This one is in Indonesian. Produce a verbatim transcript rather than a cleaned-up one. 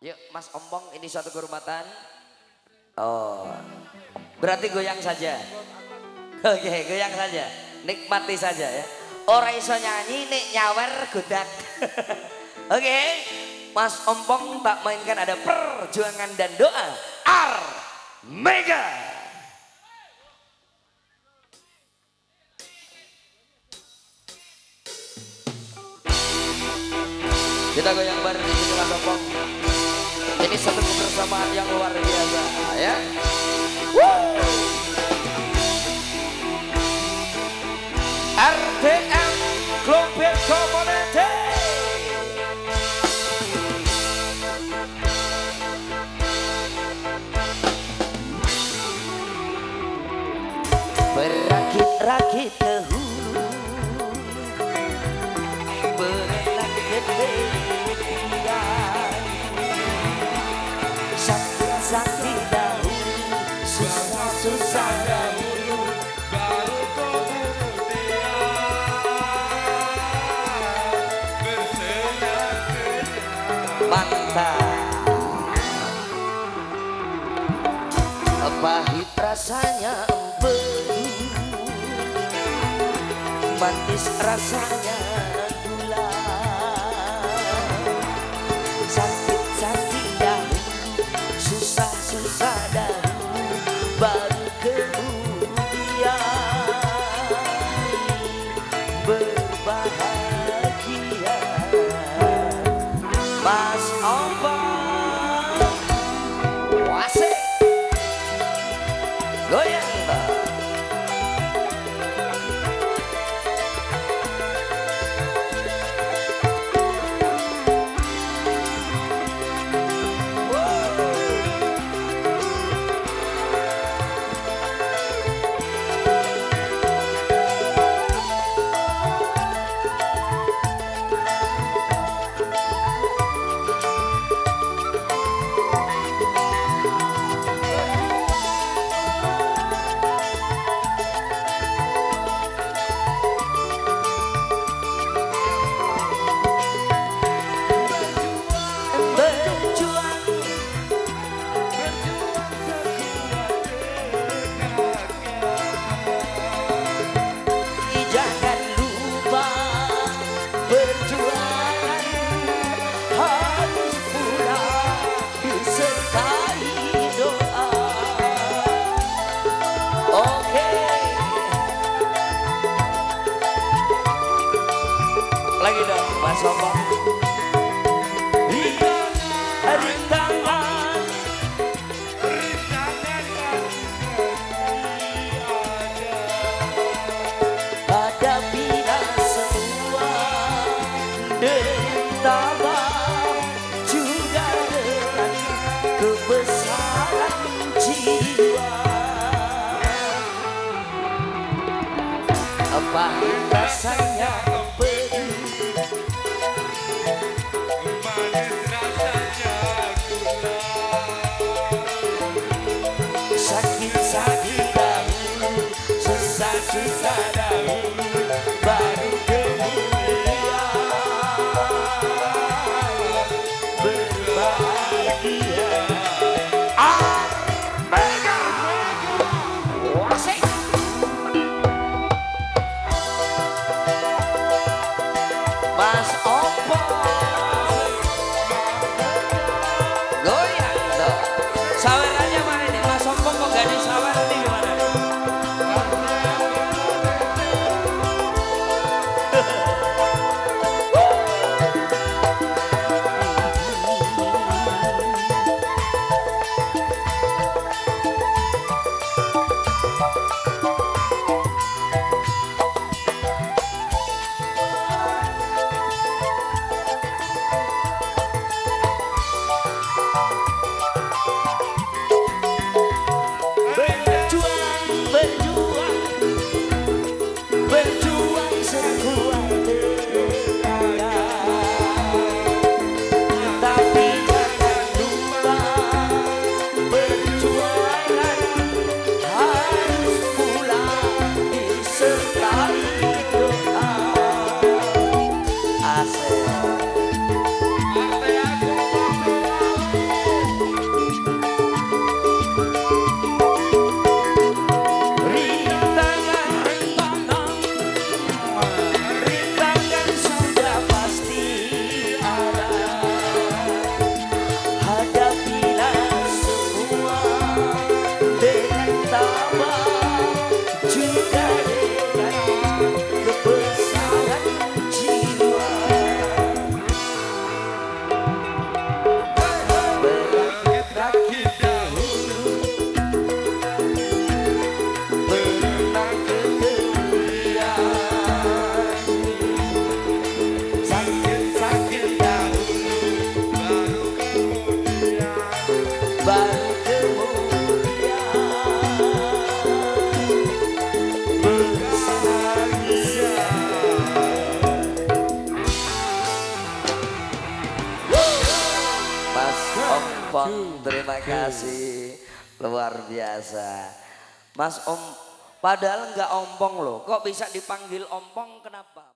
Yuk Mas Ompong, ini suatu kehormatan. Oh, berarti goyang saja. Oke, goyang saja, nikmati saja ya. Orang iso nyanyi, nek nyawer godak. Oke, Mas Ompong tak mainkan ada perjuangan dan doa. Ar Mega. Kita goyang bareng di sini Mas Ompong. Ini satu kebersamaan yang luar biasa ya. Woo! R T M Global Community. Berakit-rakit ke hulu, berenang gede. Sakit dahulu, susah-susah dahulu, baru kemudian bersenang-senang. Mantap. Pahit rasanya empedu, manis rasanya gula. Sakit-sakit dahulu, susah-susah dahulu, baru kemudian berbahagia. Mas Ompong, wasik, goyang. Lagi dong Mas Ompong. Rintangan, rintangan hadapilah semua dengan tabah juga dengan kebesaran jiwa. Apa rasanya susah dahulu, baru kemudian berbahagia. R Mega, wasik. Mas Ompong, goyang dong. Sawerannya mana nih Mas Ompong, kok gak disawer nih gimana? baru kemudian berbahagia. Mas Ompong, terima kasih, luar biasa. Mas Om, padahal nggak ompong loh, kok bisa dipanggil ompong, kenapa?